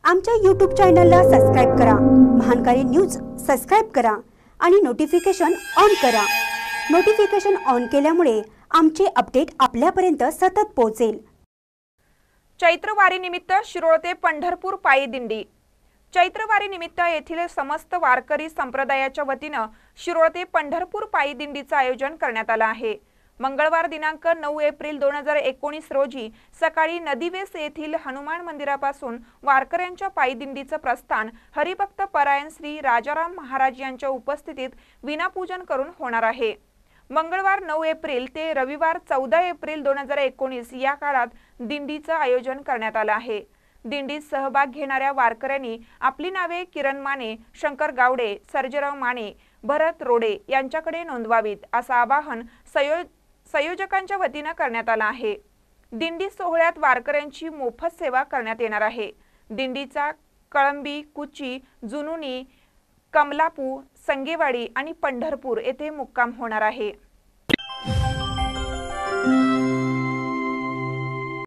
आमच्या यूट्यूब चॅनलला सबस्क्राइब करा, महानकारी न्यूज सबस्क्राइब करा आणि नोटिफिकेशन ऑन करा। नोटिफिकेशन ऑन केल्यामुळे आमचे अपडेट आपल्यापर्यंत सतत पोहोचेल। चैत्रवारी निमित्त शिरोळ ते पंढरपूर पायी दिंडी। चैत्रवारी निमित्त येथील समस्त वारकरी संप्रदायाच्या वतीने शिरोळ ते पंढरपूर पायी दिंडीचे आयोजन करण्यात आले आहे। मंगळवार दिनांक 9 एप्रिल 2019 रोजी सकाळी नदीवेस येथील हनुमान मंदिरापासून वारकऱ्यांच्या पायी दिंडीचे प्रस्थान हरिभक्त परायण श्री राजाराम महाराज यांच्या उपस्थितीत विनापूजन करून होणार आहे। मंगळवार 9 एप्रिल ते रविवार 14 एप्रिल 2019 या काळात दिंडीचे आयोजन करण्यात आले आहे। दिंडीत सहभाग घेणाऱ्या वारकऱ्यांनी आपली नावे किरण माने, शंकर गावडे, सर्जेराव माने, भरत रोडे यांच्याकडे नोंदवावीत असं आवाहन संयोजकांच्या वतीने करण्यात आले आहे। दिंडी सोहळ्यात वारकऱ्यांची मोफत सेवा करण्यात येणार आहे। दिंडीचा कळंबी, कुची, जुनुनी, कमलापूर, संगेवाडी आणि पंढरपूर येथे मुक्काम होणार आहे।